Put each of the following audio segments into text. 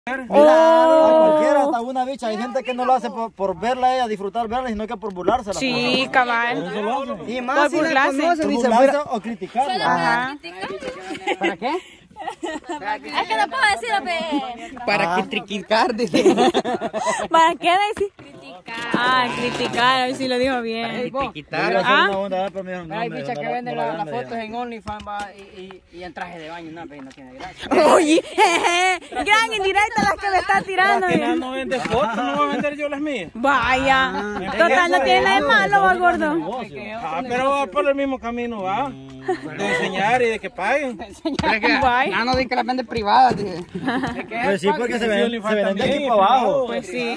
Mira, a cualquiera, hasta una bicha. Hay gente que no lo hace por verla a ella, disfrutar verla, sino que por burlársela. Sí, cabal. Y más por burlarse. por burlarse o criticarla. Ajá. ¿Para qué? Es que no puedo decirlo, Para criticar, dice. ¿Para qué decir? Criticar. Criticar, a ver si lo dijo bien. Criticar. Hay bichas que venden las fotos en OnlyFans y en traje de baño, no tiene gracia. Oye, gran indirecta las que me está tirando. Que no vende fotos, no voy a vender yo las mías. Vaya, total, no tiene nada de malo, va, gordo. Pero va por el mismo camino, va. De enseñar y de que paguen. No dice que las vende privadas, dice. Pues sí, porque se venden de aquí para abajo. Pues sí.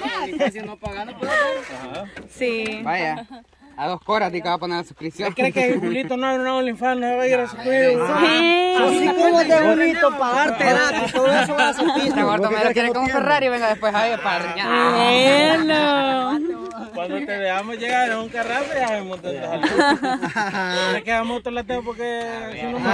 Sí. Vaya. A 2 horas que va a poner la suscripción. ¿Cree que Julito no abre una OnlyFans? No va a ir a suscribir. Así como es de bonito pagarte gratis, todo eso va a ser Este gordo me lo quiere con un Ferrari y venga después ahí para Cuando te veamos llegar en un carrazo ya vemos dónde salir. Que la moto la tengo porque si no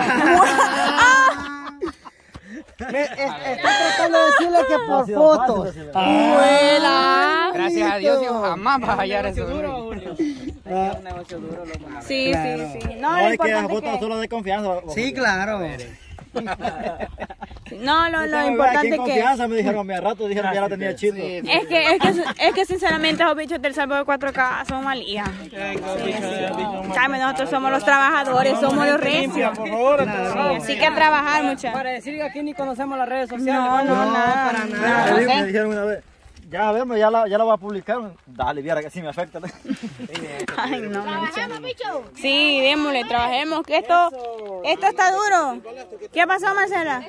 Estoy tratando de decirle que por fotos. Gracias a Dios, yo jamás vas a hallar eso. Un negocio duro, loco. Sí. No, No, lo es que las importante fotos es que... solo de confianza. Sí, claro. No, lo importante es que... confianza me dijeron, a rato dijeron ya la tenía chido. Es que sinceramente los bichos del Salvador 4K son malías. Nosotros somos los trabajadores, somos los recios. Así que a trabajar, muchachos. Para decir que aquí ni conocemos las redes sociales. No, nada. Para nada. Me dijeron una vez, ya vemos, ya la voy a publicar. Dale, viera que sí me afecta. Ay, no, muchachos. Sí, démosle, trabajemos, que esto está duro. ¿Qué pasó, Marcela?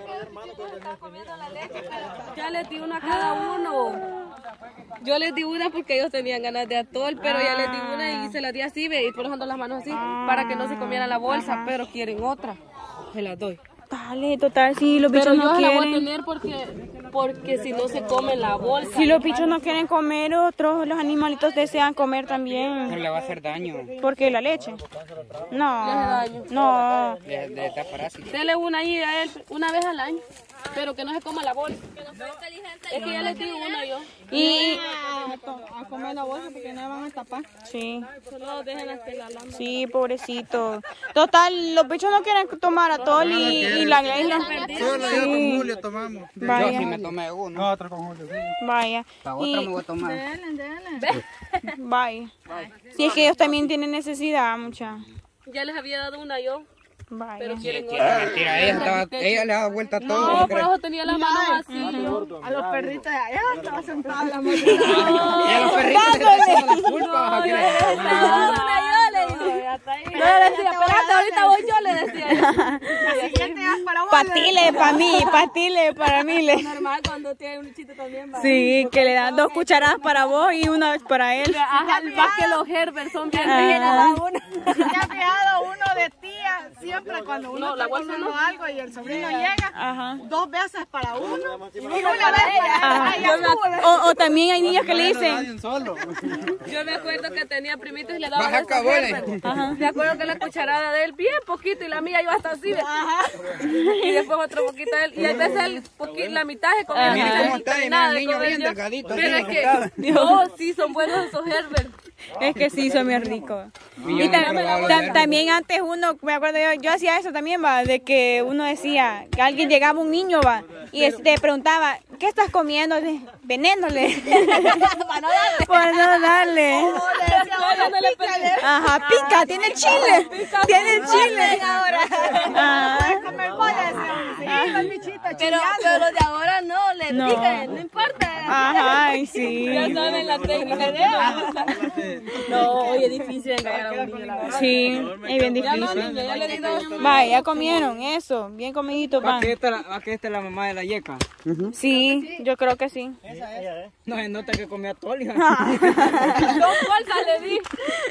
Ya les di una a cada uno. Yo les di una porque ellos tenían ganas de atol, pero ya les di una y se las di así, ve, y por dejando las manos así, para que no se comieran la bolsa, pero quieren otra. Se las doy. Dale, total, si los bichos Pero yo no se la voy a quieren. tener porque si no se comen la bolsa. Si los bichos no quieren comer, los animalitos desean comer también. No le va a hacer daño. ¿Por qué? ¿La leche? No. Le hace daño. No. De esta parásito. Dele una ahí a él una vez al año, pero que no se coma la bolsa. Es que ya les di una yo. Y... A comer la bolsa porque no van a tapar. Sí. Solo dejen hasta la lama. Sí, pobrecito. Total, los bichos no quieren tomar atol y la isla. Solo yo con Julio tomamos. Vaya. Yo sí me tomé uno. No, otro con Julio. Vaya. La otra me voy a tomar. Vaya. Si es que ellos también tienen necesidad, mucha. Ya les había dado una yo, Vaya. pero quieren Qué otra. mentira, ella le ha dado vuelta a todo. No, por eso tenía las manos así. A los perritos de allá estaba sentada la moto. Y a los perritos le está echando la culpa. Una yo le dije. No le decía, espérate, ahorita voy yo, le decía. Patile para mí, patile para mí. Normal cuando tiene un chiste también. ¿Va? Sí, que le dan 2 cucharadas para vos y una para él. Ajá, más que los Herbert son bien Ah. Si te has fijado, uno de tía, siempre cuando uno No, la está bolsa comiendo no. algo y el sobrino llega, Ajá. 2 veces para uno y una vez para ella. O también hay niños que le dicen, Yo me acuerdo que tenía primitos y le daba Baja esos cabones. Herbert. Me acuerdo que la cucharada de él bien poquito y la mía iba hasta así. Y después otro poquito de él. Y a veces él la mitad se comía. Mira la cómo mitad está, y mira nada el de niño comer bien yo. delgadito. Pero es bien que, acostado. no, sí, son buenos esos Herbert. es que sí, son bien ricos. Y yo Y no he probado los Herbert. también antes uno, me acuerdo yo hacía eso también, va, de que uno decía, que alguien llegaba un niño, va, y te preguntaba, ¿qué estás comiendo? Venéndole. Para no darle. Ajá, pica, tiene chile. Tiene chile. Pero los de ahora no, le No. pican, no importa. Ajá, y sí. Ya saben la técnica. No, oye, es difícil engañar a un niño, la verdad. Sí, es bien Ya no, difícil. niño, ya le di dos. Vaya, ya comieron eso, bien comidito ¿Va pan. que esta es la mamá de la yeca? Sí, yo creo que sí. No se nota que comía toli. Dos bolsas le di.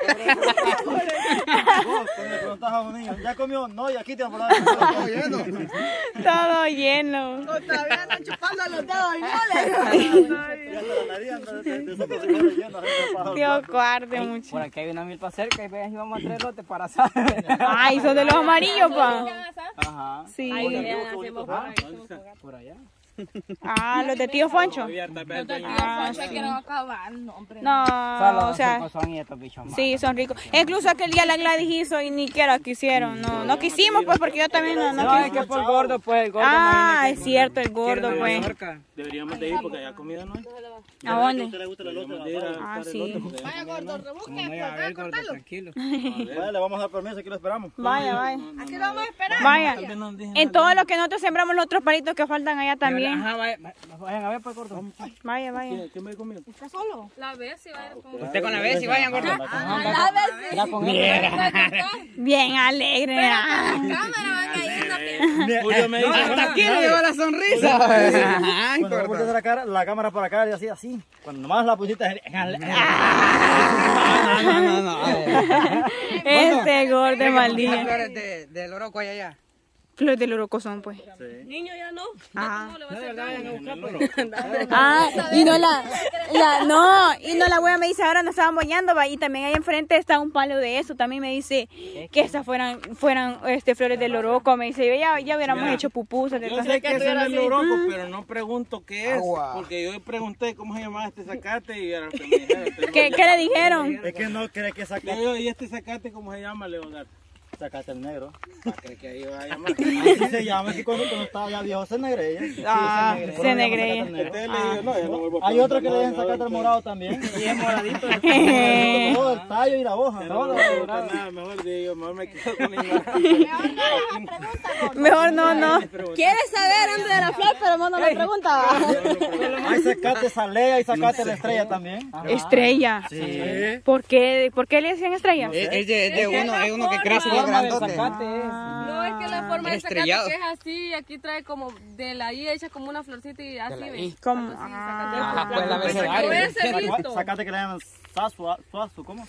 Vos, cuando le preguntas a un niño, ¿ya comió? No, y aquí te van a dar todo lleno. Todo lleno. Todavía andan chupando los dedos y no Y hasta la nariz anda de esos cocineros llenos. Dios guarde mucho. Por aquí hay una milpa cerca y veas, íbamos a traer lote para asar. Ay, son de los amarillos, pa. Ajá. Sí. Por allá. Ah, los de tío Foncho. Quiero acabar, no, hombre. No, o sea, Son estos bichos. sí, son ricos. Incluso aquel día la Gladys hizo y ni siquiera quisieron. No quisimos, pues, porque yo también no No, es que por gordo, pues, el gordo. Ah, es cierto, el gordo, pues. Deberíamos de ir porque allá comida no hay. ¿A dónde? Deberíamos de ir a Ah, buscar sí. elote, porque allá comida no hay. Como no iba a ver, gordo, tranquilo. Vale, le vamos a dar permiso, aquí lo esperamos. Vaya, vaya. Aquí lo vamos a esperar. Vaya. Tal vez nos digan En todo lo que nosotros sembramos los otros palitos que faltan allá también. Ajá, vayan a ver, pues, gordo. Vaya, vaya. ¿Qué me he comido? La vez si vaya con... Usted con la vez y vayan, gordo. La vez sí. Ya con él. Bien alegre. Cámara van a ir Julio me dice, Hasta aquí le lleva la sonrisa. Cuando pusiste la cámara para acá y así. Cuando nomás la pusiste... Este gordo maldito. Flores del oroco allá. Los del oroco son, pues. Niño ya no. Ajá. ¿Cómo le va a hacer Ah, y no y no la wea me dice, ahora nos estaban bañando, va, y también ahí enfrente está un palo de eso, también me dice que esas fueran flores del oroco, me dice, ya hubiéramos hecho pupusas de yo todo. sé que es el oroco, pero no pregunto qué es, porque yo pregunté cómo se llamaba este zacate y era lo que me dijeron. ¿Qué le dijeron? Es que no cree que zacate... ¿Y este zacate cómo se llama, Leonardo? Zacate el negro. ¿Cree que ahí va a llamar? Así se llama, que cuando estaba ya viejo se negrella. Ah, se negrella. Entonces le digo, no, ya no vuelvo a Hay otro que le preguntar, dejan zacate el morado también. Y es moradito. Eh. Todo el tallo y la hoja. ya no vuelvo a preguntar nada, mejor digo, mejor me quedo con mi Mejor no. ¿Quieres saber dónde de la flor? Pero no me pregunta. Hay zacate salea y zacate la estrella también. Estrella. Sí. ¿Por qué le decían estrella? Es uno que crece bien grandote. No, es que la forma del zacate Estrellado. que es así, aquí trae como de la I hecha como una florcita y así, ¿ves? ¿Cómo? Ah, pues la abecedario. Voy a hacer listo. Zacate que le llaman suazo, ¿cómo?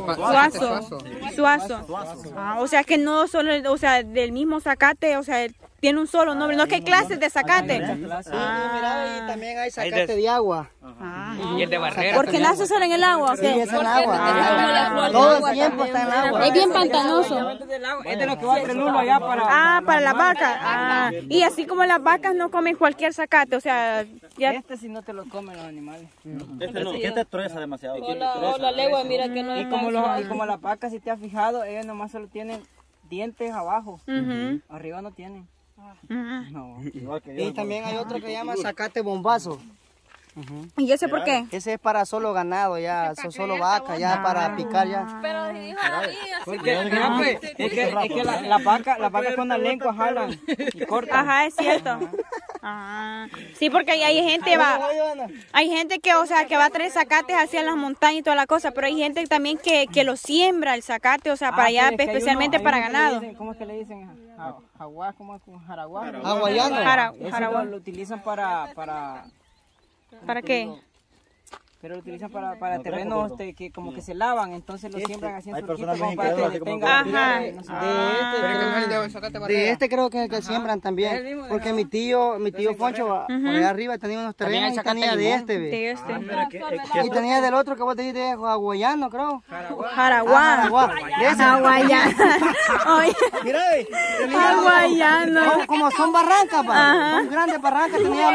Suazo. Ah, o sea que no solo, o sea, del mismo zacate, o sea, tiene un solo nombre, no que hay clases de zacate. Mira, y también hay zacate de agua. Y el de barrera. ¿Porque nace solo en el agua o Sí, qué? es en agua. como la flor de Todo agua el tiempo está en agua. Es bien pantanoso. Es de lo que va entre Lulo allá para... Ah, para las vacas. Ah, y así como las vacas no comen cualquier zacate, o sea, ya... Este si no te lo comen los animales. Este no, este trueza demasiado. o la legua, mira que no Y es como las vacas, si te has fijado, ellas nomás solo tienen dientes abajo. Ujú, Arriba no tienen. ujú. No. Igual que Y yo. también hay otro que se llama zacate bombazo. ¿Y ese por qué? Ese es para solo ganado, ya, solo vaca, ya para picar ya. Pero dijo ahí, así Porque mira, pues, es que las vacas con la lengua jalan y cortan. Ajá, es cierto. Ah, sí, porque hay gente hay gente que, o sea, que va a traer zacates hacia las montañas y toda la cosa, pero hay gente también que lo siembra el zacate, o sea, para allá, pero es que hay especialmente uno para que le ganado. dicen, ¿cómo es que le dicen? Jaguar, ¿cómo es? Jaraguá. Hawaiano. Eso Jaraguá. lo utilizan para ¿Para qué? pero lo utilizan para terrenos que como que se lavan, entonces lo siembran así en Hay surquito personas como muy para que incrédulas, le Ajá. tenga... no sé, De este creo que es el que siembran también. Porque mi tío Foncho, por allá arriba tenía unos terrenos y tenía de este, ve. De este. Y tenía del otro que vos dijiste, hawaiano, creo. Jaraguá. Jaraguá. De ese. Hawaiano. Oye, Mira, ve. hawaiano. Como son barrancas, pa. Son grandes barrancas. Tenía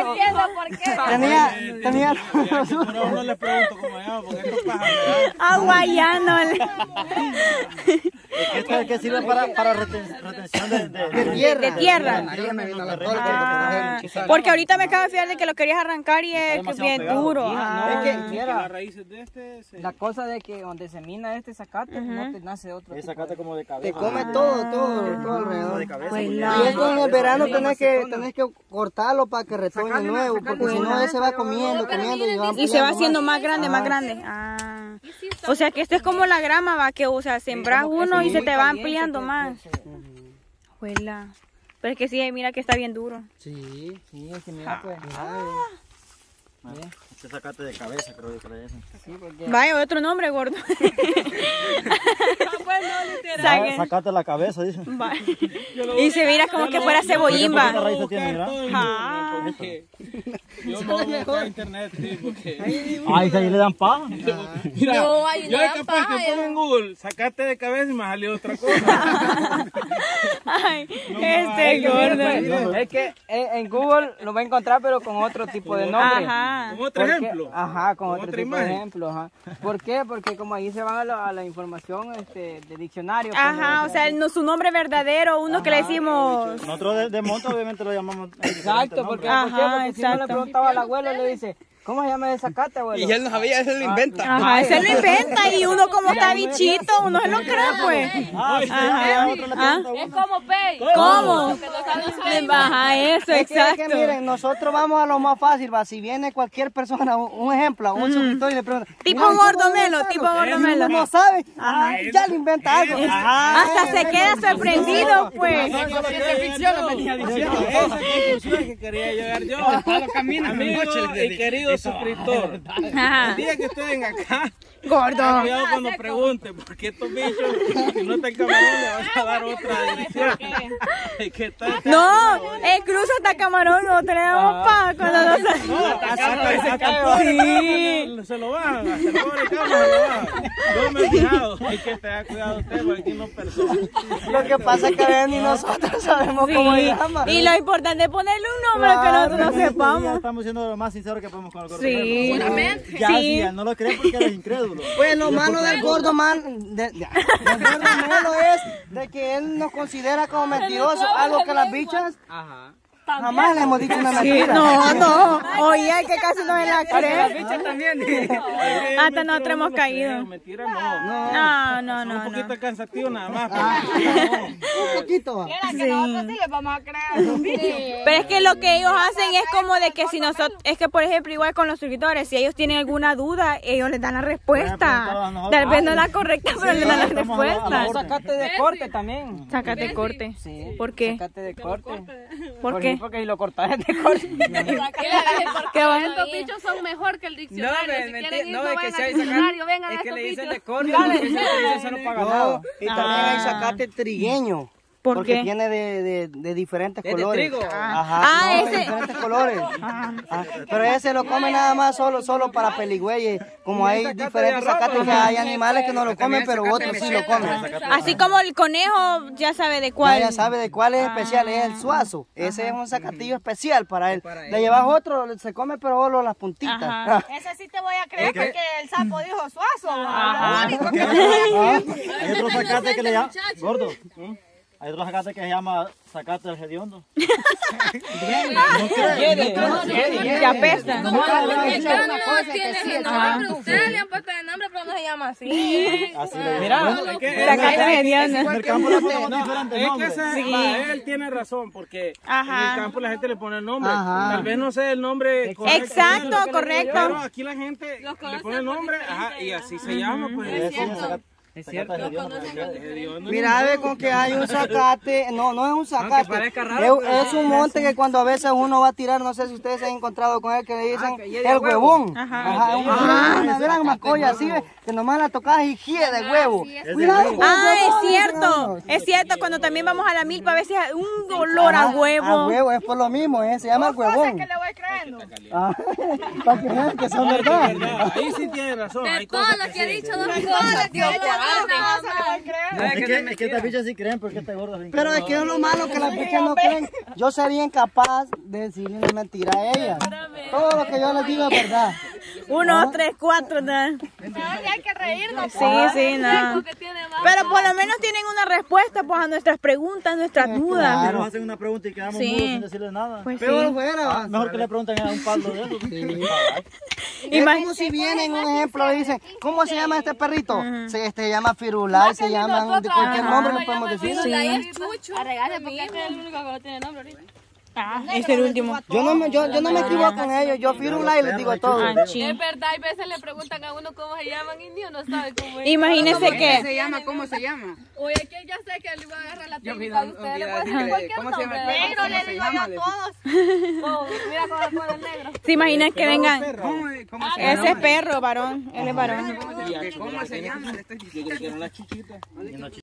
Pero a uno le pregunto cómo se llama, porque estos pájaros... Hawaiano. Este es el que sirve para retención de De tierra. Ah, porque ahorita me acabo de fijar de que lo querías arrancar y es que bien duro. Ah. Las raíces de este... La cosa de que donde se mina este zacate, no te nace otro Es tipo. zacate como de Te cabeza. come todo alrededor. De cabeza. Pues Y la- esto en el verano tenés que cortarlo para que retoñe nuevo, porque si no, él se va comiendo y va Y se va ampliando haciendo más. más grande, más grande. Ah. O sea que esto es como la grama, va, que, o sea, sembras uno y se te va ampliando más. Juela. Pero es que sí, mira que está bien duro. Sí. Sí, es que mira pues. Este zacate de cabeza, creo que le dicen. Sí, porque Vaya, otro nombre, gordo. Zacate la cabeza, dicen. Va. Y se mira como que fuera cebollín, ¿Qué va. raíces tiene, mira? Ah. Yo me voy a buscar internet, sí, porque... Ay, si ahí le dan paja. Mira, No, ahí yo no es dan capaz paja, que pongo en Google, sacate de cabeza y me salió otra cosa. Ay, Gordo. gordo. Es que en Google lo va a encontrar, pero con otro tipo de nombre. Ajá. Con otro ejemplo. Ajá, con otro otra tipo imagen. de ejemplo. Ajá. ¿Por qué? Porque como ahí se van a la información de diccionario. pues, Ajá, o sea, su nombre verdadero, uno que le decimos... Nosotros de monta obviamente lo llamamos. Exacto, porque, Ajá, ¿por qué? Porque si no le exacto. preguntaba al abuelo, le dice, ¿cómo se llama ese zacate, abuelo? Y él no sabía, él lo inventa. Ajá, se lo inventa y uno como está bichito, uno se lo cree, pues. Ajá. ¿Ah? Es como Pay. ¿Cómo? Que no saben su Ajá, eso, Es que exacto. miren, nosotros vamos a lo más fácil, va. Si viene cualquier persona, un ejemplo, un suscriptor y le pregunta. Tipo "Mira, ¿y cómo Gordomelo, inventarlo?" tipo Y Gordomelo. uno no sabe, ya le inventa algo. Hasta se queda sorprendido, pues. Esa conclusión que quería llegar yo. Amigo y querido suscriptor, Ajá. el día que usted venga acá, Gordo. cuidado cuando pregunte, porque estos bichos, si no está en camarón, le van a dar otra dirección. Que está acá. No, cruza hasta Camarón, no tenemos pa cuando nos... Sí. Se lo bajan, hasta el pobre Carlos se lo bajan. Yo me he fijado, hay que tener cuidado usted, porque aquí no persona. Lo que pasa es que ven y nosotros sabemos cómo se Sí. llama. Y lo importante es ponerle un nombre que nosotros no Ya sepamos. estamos siendo lo más sinceros que podemos con el gordo. Sí. Ya, Sí. sí, ya no lo creen porque eres incrédulo. Pues lo malo del gordo del gordo Melo es de que él nos considera como mentiroso, algo que las bichas jamás le hemos dicho una Sí, mentira. no, oye, que casi no me la cree. bicha también. Hasta nosotros hemos caído. Mentira, no. No, Un poquito cansativo nada más. Un poquito. Va. Pero es que lo que ellos hacen es como de que si nosotros, es que por ejemplo igual con los suscriptores, si ellos tienen alguna duda, ellos les dan la respuesta. Tal vez no la correcta, pero les dan la respuesta. Sacate de corte también. Sácate corte. Sí. ¿Por qué? Sacate de corte. ¿Por qué? Porque si lo cortas de corte. ¿Qué va? Estos bichos son mejor que el diccionario. Si quieren ir, no, no es que vayan si al hay diccionario, vengan a es que estos le dicen bichos. de corte, porque si le dicen no paga nada. Y también hay zacate trigueño. ¿Por Porque qué? tiene de diferentes Es de colores. trigo. Ajá. Ah, no, ese- de diferentes colores. Pero ese lo come nada más solo para peligüeyes. Como hay diferentes zacates, que hay animales que no lo comen, pero otros sí lo comen. Así como el conejo ya sabe de cuál. Ya sabe de cuál es especial, es el suazo. Ese es un zacatillo especial para él. Le llevas otro, se come pero solo las puntitas. Ajá. Ese sí te voy a creer porque el sapo dijo suazo. Hay otro zacate que le llama. Gordo. Hay otro zacate que se llama zacate del hediondo. Ya apesta. No, porque cada uno tiene el nombre. Ustedes le han puesto el nombre, pero no se llama así. Así le Mira, Sacate mediana. En el campo le ponemos diferentes Es que nombres. él tiene razón, porque Ajá. en el campo la gente le pone el nombre. Ajá. Tal vez no sea el nombre correcto. Exacto, Pero correcto. aquí la gente le pone el nombre y así se llama. Pues. es cierto. Mira, ve con que hay un zacate, no es un zacate, parezca raro, es un monte que cuando a veces uno va a tirar, no sé si ustedes se han encontrado con él, que le dicen que lleve el huevo. huevón. Ajá, una gran macolla así, ve, que nomás la tocas y gie de huevo. Cuidado con el Ah, huevón, es cierto, cuando también vamos a la milpa a veces hay un olor a A huevo. huevo, es por lo mismo, se llama el huevón. Le voy creyendo. Para que vean que son verdad. Ahí sí tiene razón. Hay De todo cosas lo que ha sí. dicho, dos cosas. Es que estas bichas sí creen porque este gordo es Pero es que es lo malo que las bichas no creen. Yo sería incapaz de decirle una mentira a ellas. Todo lo que yo les digo es verdad. 1, 2, 3, 4, ¿no? Hay que reírnos. Sí, no. Pero por lo menos tienen una respuesta pues a nuestras preguntas, nuestras dudas. Nos hacen una pregunta y quedamos Sí. mudos sin decirles nada. Pues Peor sí. fuera. Mejor que le pregunten a un palo de esos. Es como si vienen, un ejemplo, y dicen, ¿cómo se llama este perrito? Se llama Firulai, se llama de cualquier nombre, no podemos decir. Arregale porque este es el único que no tiene nombre ahorita. Ah, es el último. Yo no me equivoco en ellos, yo Firulai les digo todo. Ah, sí. Es verdad, hay veces le preguntan a uno cómo se llaman y no sabe cómo es. Imagínense que ¿Cómo se llama? Oye, que ya sé que él iba a agarrar la técnica de vi ustedes. Le un pueden video decir cualquier ¿cómo se llama el nombre. perro? Negro, ¿Cómo le se digo llama? yo a todos. Mira cómo le pone el negro. se imaginan que vengan. ¿Cómo se llama? Ese es perro, varón. Él es varón. ¿Cómo se llama? Le estoy diciendo. Que quieren las chichitas.